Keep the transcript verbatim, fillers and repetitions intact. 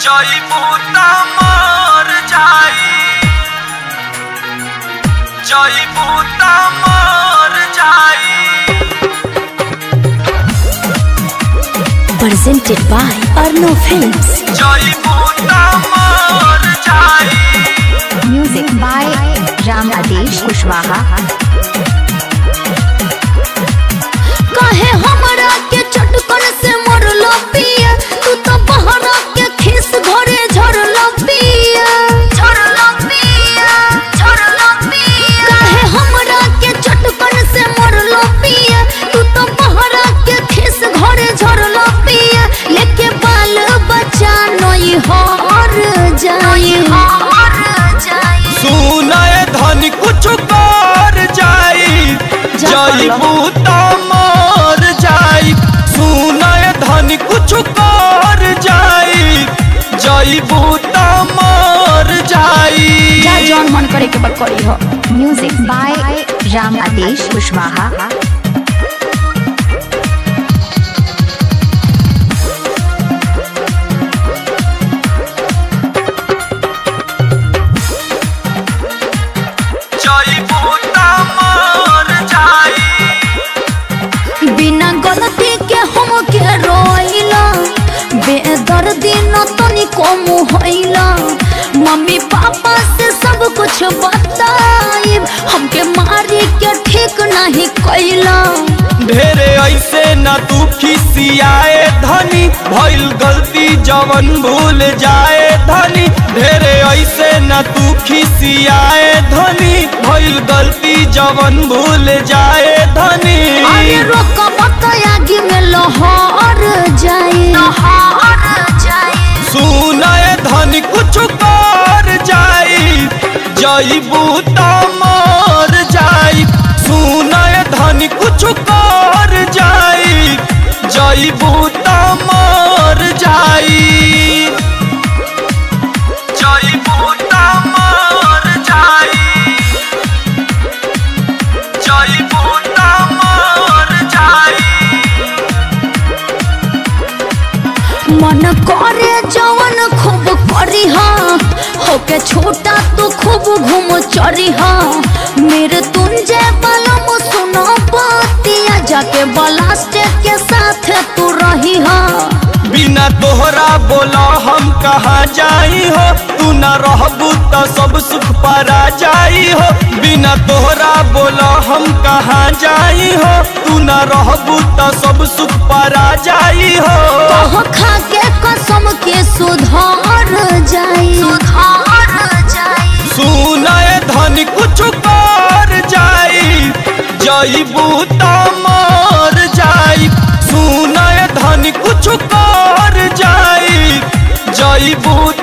जइबू त मर जाई, जइबू त मर जाई। Presented by Arno Films. जइबू त मर जाई। Music by Ram Adesh Kushwaha. काहे हमरा के चटकन से मरलो पिया, तू तो बहरा के खिस घरे झरलो पिया, झरलो पिया, झरलो पिया। काहे हमरा के चटकन से मरलो पिया, तू तो बहरा के खिस घरे झरलो पिया। लेके बाल बच्चा नई हार जाई, हार जाई। सुनाए धनी कुछ कर जाई, जइबू त मर जाई। सुनाए धनी कुछ कर जाई, जइबू त मर जाई। जा जौन मन करे के बल करी हो। म्यूजिक बाय राम आदेश कुशवाहा। जइबू त मर जाई। बिना गलती के हम के रोइला, बेदर्दी न तनी कम होइला। मम्मी पापा से सब कुछ बताइब, हमके मारी के ठीक नहीं कइला। ढेरे ऐसे न तू खिसियाए धनी, भइल गलती जवन भूल जाए धनी। ढेरे ऐसे न तू खिसियाए धनी, भइल गलती जवन भूल जाए धनी। अरे रोक मत आगे में लहर जाए, लहर जाए। सुनाए धनी कुछ कर जाई, जइबू त मर जाई। सुनाए धनी कुछ कर जाई, जइबू त मर जाई, जइबू त मर जाई, जइबू त मर जाई। मन करे जवन खूब करी हाँ, होके छोटा तू खूब घूम चरी हाँ। मेरे तुंजे बलम सुनो बतिया, जाके बलास्टे के साथ तू रही हाँ। बिना तोहरा बोला हम कहाँ जाई हो, तू न रहबू त सब सुख परा जाई हो। बिना तोहरा बोला हम कहाँ जाई हो, तू न रहबू त सब सुख परा जाई हो। कह खा के कसम के सुधार जाई, सुधार जाई। सुनाए धनी कुछ कर जाई, जइबू त मर जाई। सुनाए धनी कुछ कर जाई, जइबू